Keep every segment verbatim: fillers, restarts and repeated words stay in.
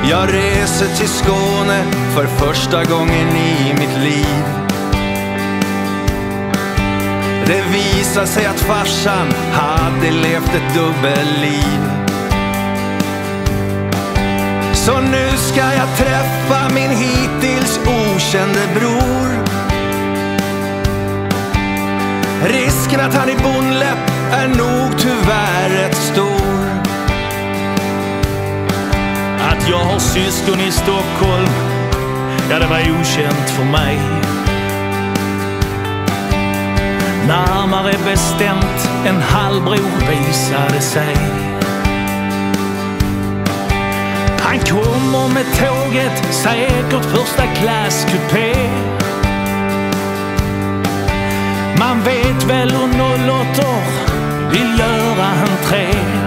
Jag reser till Skåne för första gången i mitt liv. Det visar sig att farsan hade levt ett dubbelliv. Så nu ska jag träffa min hittills okände bror. Risken att han är bondläpp är nog tyvärr rätt stor. Att jag har syskon i Stockholm, ja det var okänt för mig. Närmare bestämt en halvbror visade sig. Han kommer med tåget, säkert första klass kupé. Man vet väl hur noll åtta vill göra entré.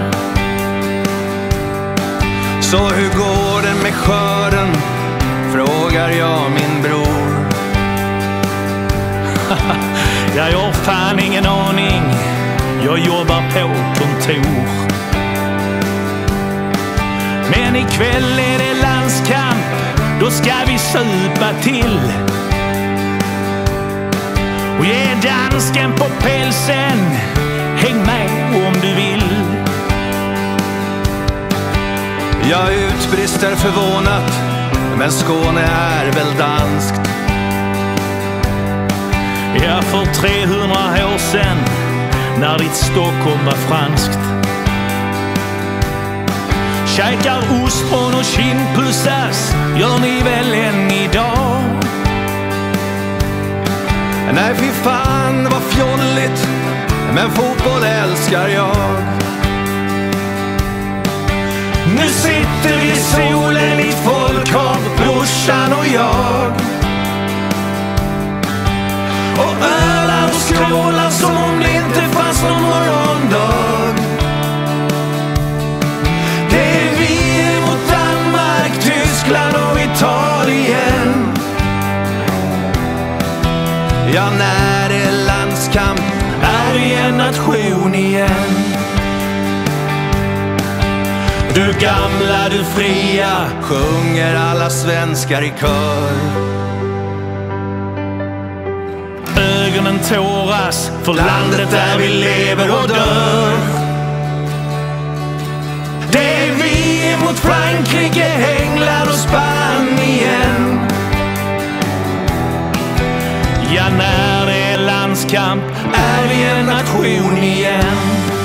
Så hur går det med skörden, frågar jag min bror. Jag har fan ingen aning, jag jobbar på kontor. Men ikväll är det landskamp, då ska vi supa till och ge dansken på pälsen. Häng med om du vill. Jag utbrister förvånat, men Skåne är väl danskt. Ja, för trehundra år sedan, när ditt Stockholm var franskt. Käkar ostron och kindpussas, gör ni väl än idag? Nej fy fan vad fjolligt, men fotboll älskar jag. Nu sitter vi i solen i folkhav, brorsan och jag, och ölar och skrålar som om det inte fanns någon morgondag. Det är vi mot Danmark, Tyskland och Italien. Ja, när det är landskamp är vi en nation igen. Du gamla, du fria, sjunger alla svenskar i kör. Ögonen tåras, för landet där vi lever och dör. Det är vi mot Frankrike, England och Spanien. Ja, när det är landskamp är vi en nation igen.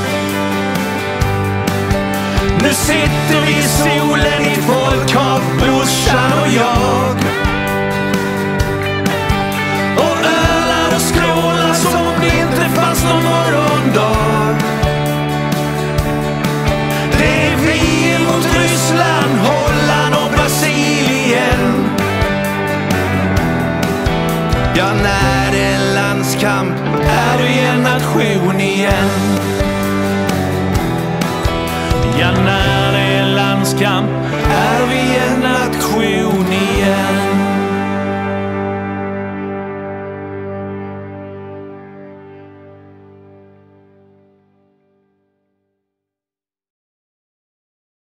Nu sitter vi i solen i folkhav, brorsan och jag, och ölar och skrålar som om det inte fanns någon morgondag. Det är vi mot Ryssland, Holland och Brasilien. Ja, när det är landskamp är vi en nation igen. Ja, när det är landskamp